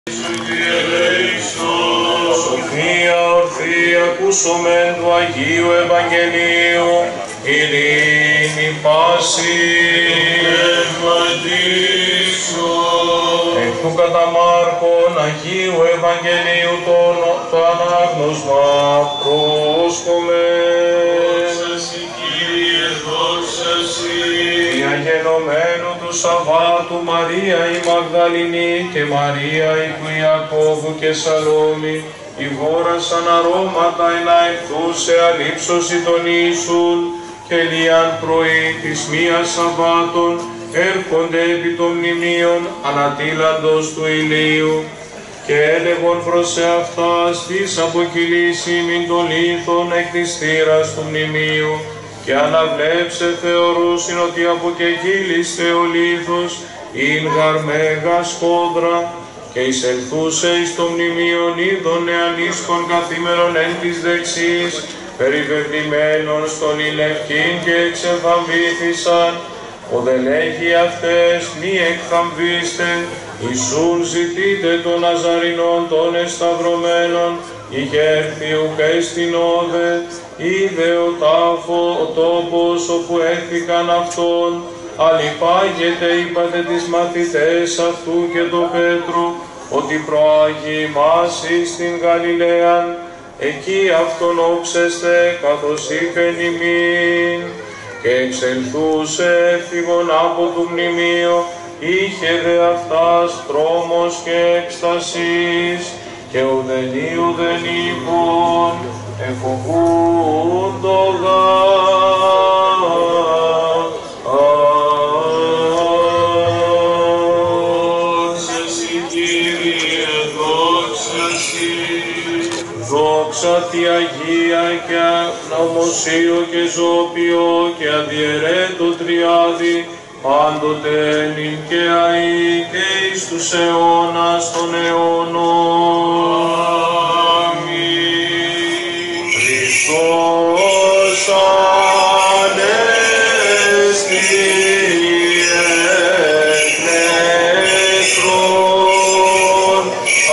Σοφία ορθή ακούσομεν του Αγίου Ευαγγελίου, ειρήνη πάση. Εκ του κατά Μάρκον Αγίου Ευαγγελίου το ανάγνωσμα πρόσκομεν. Η αγενωμένου του Σαββάτου Μαρία η Μαγδαληνή και Μαρία η του Ιακώβου και Σαλόμη ηγόρασαν αρώματα εναεκθούσε αλήψωση των Ιησούν και λίαν πρωί της μίας Σαββάτων έρχονται επί των μνημείων ανατίλαντος του ηλίου και έλεγον προς εαυτάς της αποκυλήσει μην των λίθων εκ της θύρας του μνημείου και αναβλέψε θεωρούσιν ότι αποκεγύλιστε ο λίθος ειν γαρ μέγα σκόδρα και εισελθούσε εις το μνημείον είδων νεανίσκων καθήμερον εν της δεξής περιβεβλημένων στον ηλευκήν και εξεθαμβήθησαν. Ο δε λέγει αυτές μη εκθαμβήστε, Ιησούν ζητείτε των Ναζαρινών των εσταυρωμένων, είχε έρθει ουκ εστιν όδε, είδε ο τόπος όπου έθηκαν αυτόν, αλιπάγεται είπατε τις μαθητές αυτού και το Πέτρου, ότι προάγει ημάς εις την Γαλιλαίαν, εκεί αυτον όψεστε καθώς είπεν ημίν. Και εξελθούσε έφυγον από του μνημείο, είχε δε αυτάς τρόμος και έκστασης, και ουδενή είπων, εφοβούντο δόξα τη Αγία και ανομοσίο και ζώπιο και αδιαιρέτω τριάδι, πάντοτε νυν και αεί και εις τους αιώνας των αιώνων. Αμήν. Χριστός Ανέστη εκ νεκρών,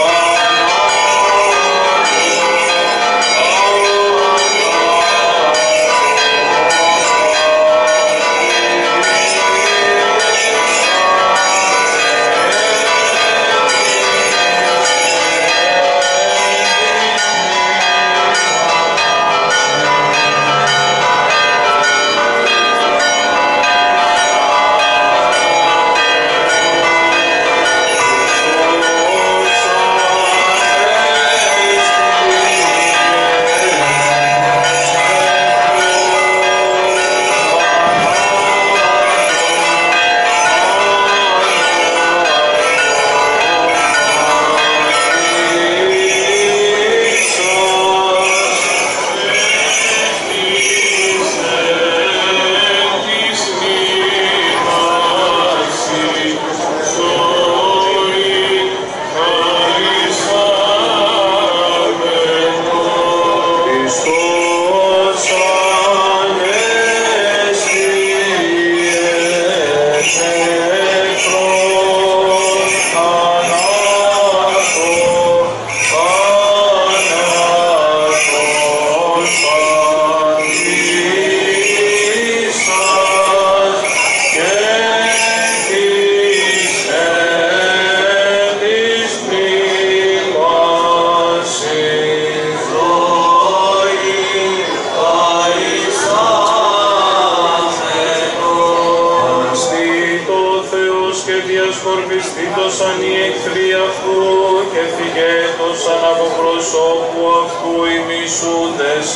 σκορπιστήτωσαν οι εχθροί αυτού και φυγέτωσαν από προσώπου αυτού οι μισούντες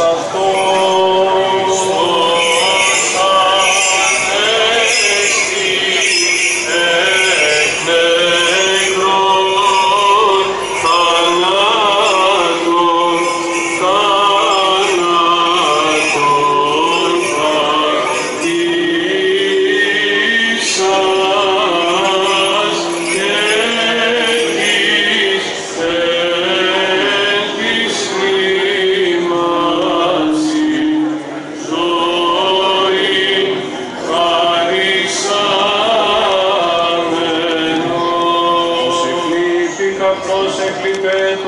αυτός. Oh εκλειπέ